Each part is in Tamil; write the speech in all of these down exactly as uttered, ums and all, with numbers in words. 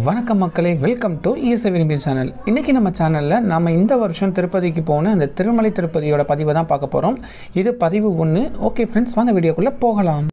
வணக்கம் மக்களே, welcome to easy Virumbi channel. இன்றைக்கி நம்ம சேனலில் நம்ம இந்த வருஷம் திருப்பதிக்கு போன அந்த திருமலை திருப்பதியோட பதிவை தான் பார்க்க போகிறோம். இது பதிவு ஒன்று. ஓகே ஃப்ரெண்ட்ஸ், வாங்க வீடியோக்குள்ளே போகலாம்.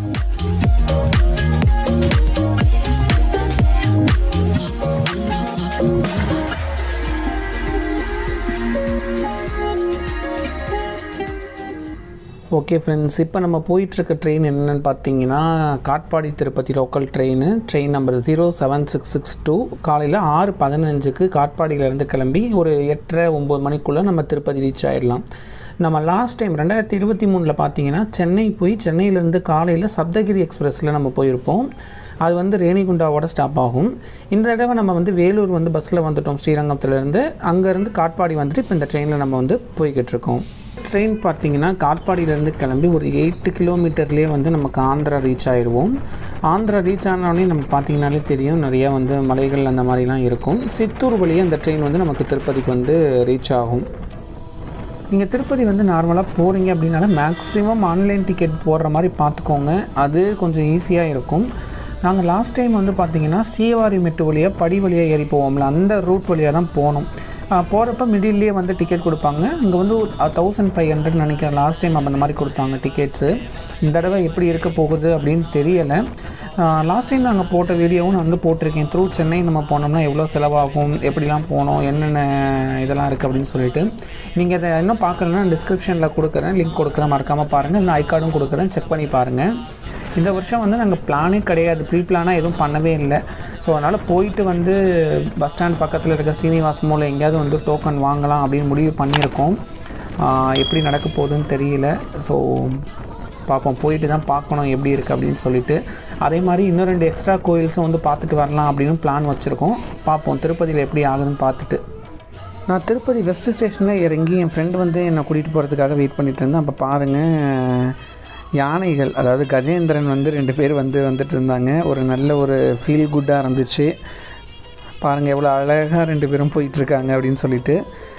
ஓகே ஃப்ரெண்ட்ஸ், இப்போ நம்ம போயிட்டுருக்க ட்ரெயின் என்னென்னு பார்த்தீங்கன்னா Katpadi Tirupati local train train number zero seven six six two காலையில் ஆறு பதினஞ்சுக்கு காட்பாடியிலேருந்து கிளம்பி ஒரு எட்டரை ஒம்பது மணிக்குள்ளே நம்ம திருப்பதி ரீச் ஆகிடலாம். நம்ம லாஸ்ட் டைம் ரெண்டாயிரத்தி இருபத்தி மூணில் பார்த்தீங்கன்னா சென்னை போய் சென்னையிலேருந்து காலையில் சப்தகிரி எக்ஸ்பிரஸில் நம்ம போயிருப்போம். அது வந்து ரேணிகுண்டாவோட ஸ்டாப் ஆகும். இந்த தடவை நம்ம வந்து வேலூர் வந்து பஸ்ஸில் வந்துட்டோம் ஸ்ரீரங்கத்துலேருந்து. அங்கேருந்து காட்பாடி வந்துட்டு இப்போ இந்த ட்ரெயினில் நம்ம வந்து போய்கிட்டு இருக்கோம். ட்ரெயின் பார்த்திங்கன்னா காட்பாடியிலேருந்து கிளம்பி ஒரு எயிட்டு கிலோமீட்டர்லேயே வந்து நமக்கு ஆந்திரா ரீச் ஆகிடுவோம். ஆந்திரா ரீச் ஆனோடனே நம்ம பார்த்திங்கனாலே தெரியும், நிறையா வந்து மலைகள் அந்த மாதிரிலாம் இருக்கும். சித்தூர் வழியே அந்த ட்ரெயின் வந்து நமக்கு திருப்பதிக்கு வந்து ரீச் ஆகும். நீங்கள் திருப்பதி வந்து நார்மலாக போகிறீங்க அப்படின்னால மேக்ஸிமம் ஆன்லைன் டிக்கெட் போடுற மாதிரி பார்த்துக்கோங்க. அது கொஞ்சம் ஈஸியாக இருக்கும். நாங்கள் லாஸ்ட் டைம் வந்து பார்த்திங்கன்னா சீவாரி மெட்டு வழியாக படி வழியாக ஏறி போவோம்ல, அந்த ரூட் வழியாக தான் போனோம். போகிறப்ப மிடில்லையே வந்து டிக்கெட் கொடுப்பாங்க. அங்கே வந்து தௌசண்ட் ஃபைவ் ஹண்ட்ரட் நினைக்கிறேன் லாஸ்ட் டைம் அந்த மாதிரி கொடுத்தாங்க டிக்கெட்ஸு. இந்த தடவை எப்படி இருக்க போகுது அப்படின்னு தெரியலை. லாஸ்ட் டைம் நாங்கள் போட்ட வீடியோவும் நான் வந்து போட்டிருக்கேன். த்ரூ சென்னை நம்ம போனோம்னா எவ்வளோ செலவாகும், எப்படிலாம் போனோம், என்னென்ன இதெல்லாம் இருக்குது அப்படின்னு சொல்லிட்டு. நீங்கள் இதை இன்னும் பார்க்கலன்னா டிஸ்கிரிப்ஷனில் கொடுக்குறேன், லிங்க் கொடுக்குறேன், மறக்காமல் பாருங்கள். இல்லை ஐ கார்டும் கொடுக்குறேன், செக் பண்ணி பாருங்கள். இந்த வருஷம் வந்து நாங்கள் பிளானே கிடையாது, ப்ரீ பிளானாக எதுவும் பண்ணவே இல்லை. ஸோ அதனால் போயிட்டு வந்து பஸ் ஸ்டாண்ட் பக்கத்தில் இருக்க ஸ்ரீனிவாஸ் மூலம் எங்கேயாவது வந்து டோக்கன் வாங்கலாம் அப்படின்னு முடிவு பண்ணியிருக்கோம். எப்படி நடக்க போகுதுன்னு தெரியல. ஸோ பார்ப்போம், போயிட்டு தான் பார்க்கணும் எப்படி இருக்குது அப்படின்னு சொல்லிட்டு. அதே மாதிரி இன்னும் ரெண்டு எக்ஸ்ட்ரா கோயில்ஸும் வந்து பார்த்துட்டு வரலாம் அப்படின்னு பிளான் வச்சுருக்கோம். பார்ப்போம் திருப்பதியில் எப்படி ஆகுதுன்னு பார்த்துட்டு. நான் திருப்பதி வெஸ்ட் ஸ்டேஷனில் இறங்கி என் ஃப்ரெண்டு வந்து என்னை கூட்டிகிட்டு போகிறதுக்காக வெயிட் பண்ணிகிட்டு இருந்தேன். அப்போ பாருங்கள், யானைகள், அதாவது கஜேந்திரன் வந்து ரெண்டு பேர் வந்து வந்துட்டு இருந்தாங்க. ஒரு நல்ல ஒரு ஃபீல் குட்டாக இருந்துச்சு. பாருங்கள் எவ்வளோ அழகாக ரெண்டு பேரும் போயிட்டுருக்காங்க அப்படின்னு சொல்லிட்டு.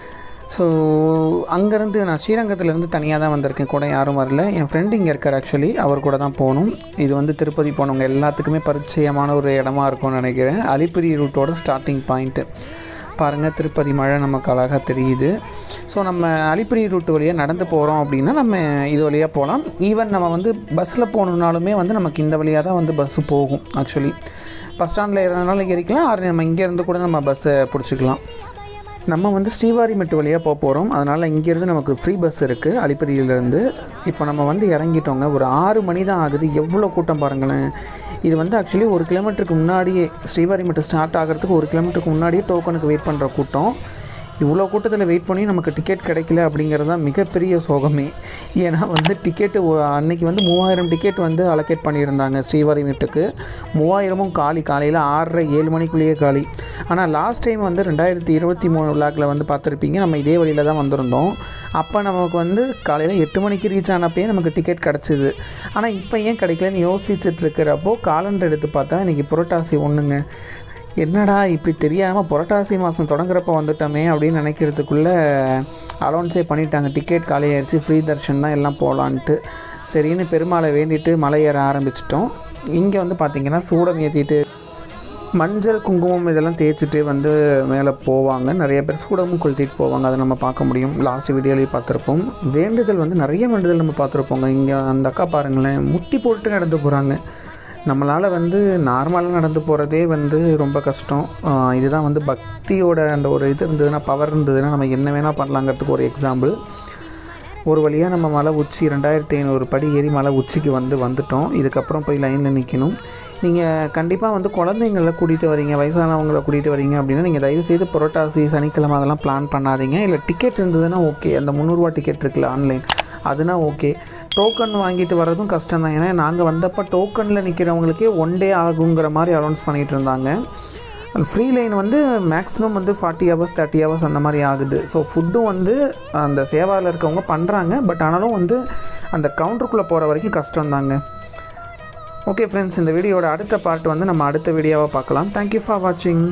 ஸோ அங்கேருந்து நான் ஸ்ரீரங்கத்துலேருந்து தனியாக தான் வந்திருக்கேன், கூட யாரும் வரல. என் ஃப்ரெண்டு இங்கே இருக்கார், ஆக்சுவலி அவர் கூட தான் போகணும். இது வந்து திருப்பதி போனவங்க எல்லாத்துக்குமே பரிச்சயமான ஒரு இடமா இருக்கும்னு நினைக்கிறேன். அலிப்பிரி ரூட்டோட ஸ்டார்டிங் பாயிண்ட்டு பாருங்கள். திருப்பதி மழை நமக்கு அழகாக தெரியுது. ஸோ நம்ம அலிப்பிரி ரூட்டு வழியாக நடந்து போகிறோம் அப்படின்னா நம்ம இது வழியாக போகலாம். ஈவன் நம்ம வந்து பஸ்ஸில் போகணுன்னாலுமே வந்து நமக்கு இந்த வழியாக தான் வந்து பஸ்ஸு போகும். ஆக்சுவலி பஸ் ஸ்டாண்டில் ஏறதுனால ஏறிக்கலாம், ஆறு நம்ம இங்கேருந்து கூட நம்ம பஸ்ஸை பிடிச்சிக்கலாம். நம்ம வந்து ஸ்ரீவாரி மெட்டு வழியாக போக போகிறோம். அதனால் இங்கேருந்து நமக்கு ஃப்ரீ பஸ் இருக்குது அலிப்பிரியிலேருந்து. இப்போ நம்ம வந்து இறங்கிட்டோங்க. ஒரு ஆறு மணி தான் ஆகுது. எவ்வளோ கூட்டம் பாருங்களேன். இது வந்து ஆக்சுவலி ஒரு கிலோமீட்டருக்கு முன்னாடியே, ஸ்ரீவாரி மெட்டு ஸ்டார்ட் ஆகிறதுக்கு ஒரு கிலோமீட்டருக்கு முன்னாடியே டோக்கனுக்கு வெயிட் பண்ணுற கூட்டம். இவ்வளோ கூட்டத்தில் வெயிட் பண்ணி நமக்கு டிக்கெட் கிடைக்கல அப்படிங்கிறது தான் மிகப்பெரிய சோகமே. ஏன்னா வந்து டிக்கெட்டு அன்றைக்கி வந்து மூவாயிரம் டிக்கெட் வந்து அலோகேட் பண்ணியிருந்தாங்க ஸ்ரீவாரி மெட்டுக்கு. மூவாயிரமும் காலி, காலையில் ஆறரை ஏழு மணிக்குள்ளேயே காலி. ஆனால் லாஸ்ட் டைம் வந்து ரெண்டாயிரத்தி இருபத்தி மூணு விளாக்கில் வந்து பார்த்துருப்பீங்க, நம்ம இதே வழியில் தான் வந்திருந்தோம். அப்போ நமக்கு வந்து காலையில் எட்டு மணிக்கு ரீச் ஆனப்பே நமக்கு டிக்கெட் கிடச்சிது. ஆனால் இப்போ ஏன் கிடைக்கலன்னு யோசிச்சுட்டு இருக்கிறப்போ காலண்டர் எடுத்து பார்த்தா இன்றைக்கி புரட்டாசி ஒன்றுங்க. என்னடா இப்படி தெரியாமல் புரட்டாசி மாதம் தொடங்குறப்ப வந்துட்டோமே அப்படின்னு நினைக்கிறதுக்குள்ளே அலௌன்ஸே பண்ணிட்டாங்க, டிக்கெட் காலி ஆயிடுச்சு, ஃப்ரீ தர்ஷன் தான் எல்லாம் போகலான்ட்டு. சரின்னு பெருமாளை வேண்டிட்டு மலை ஏற ஆரம்பிச்சிட்டோம். இங்கே வந்து பார்த்திங்கன்னா சூடம் ஏற்றிட்டு மஞ்சள் குங்குமம் இதெல்லாம் தேய்ச்சிட்டு வந்து மேலே போவாங்க. நிறைய பேர் சூடமும் கொளுத்திட்டு போவாங்க. அதை நம்ம பார்க்க முடியும், லாஸ்ட் வீடியோலேயே பார்த்துருப்போம். வேண்டுதல் வந்து நிறைய வேண்டுதல் நம்ம பார்த்துருப்போங்க. இங்கே அந்த அக்கா பாருங்களேன், முட்டி போட்டு நடந்து போகிறாங்க. நம்மளால் வந்து நார்மலாக நடந்து போகிறதே வந்து ரொம்ப கஷ்டம். இதுதான் வந்து பக்தியோட அந்த ஒரு இது இருந்ததுன்னா, பவர் இருந்ததுன்னா நம்ம என்ன வேணால் பண்ணலாங்கிறதுக்கு ஒரு எக்ஸாம்பிள். ஒரு வழியாக நம்ம மலை உச்சி ரெண்டாயிரத்தி ஐநூறு படி ஏறி மலை உச்சிக்கு வந்து வந்துட்டோம். இதுக்கப்புறம் போய் லைனில் நிற்கணும். நீங்கள் கண்டிப்பாக வந்து குழந்தைங்கள கூட்டிகிட்டு வரீங்க, வயசானவங்களை கூட்டிகிட்டு வரீங்க அப்படின்னா நீங்கள் தயவுசெய்து புரட்டாசி சனிக்கிழமை அதெல்லாம் பிளான் பண்ணாதீங்க. இல்லை டிக்கெட் இருந்ததுன்னா ஓகே, அந்த முந்நூறுரூவா டிக்கெட் இருக்குல்ல ஆன்லைன், அதுனா ஓகே. டோக்கன் வாங்கிட்டு வர்றதும் கஷ்டம் தான். ஏன்னா நாங்கள் வந்தப்போ டோக்கனில் நிற்கிறவங்களுக்கே ஒன் டே ஆகுங்கிற மாதிரி அனௌன்ஸ் பண்ணிகிட்டு இருந்தாங்க. ஃப்ரீ லைன் வந்து மேக்ஸிமம் வந்து ஃபார்ட்டி ஹவர்ஸ் தேர்ட்டி ஹவர்ஸ் அந்த மாதிரி ஆகுது. ஸோ ஃபுட்டும் வந்து அந்த சேவாவில் இருக்கவங்க பண்ணுறாங்க. பட் ஆனாலும் வந்து அந்த கவுண்டருக்குள்ளே போகிற வரைக்கும் கஷ்டம் தாங்க. ஓகே ஃப்ரெண்ட்ஸ், இந்த வீடியோட அடுத்த பார்ட் வந்து நம்ம அடுத்த வீடியோவாக பார்க்கலாம். தேங்க்யூ ஃபார் வாட்சிங்.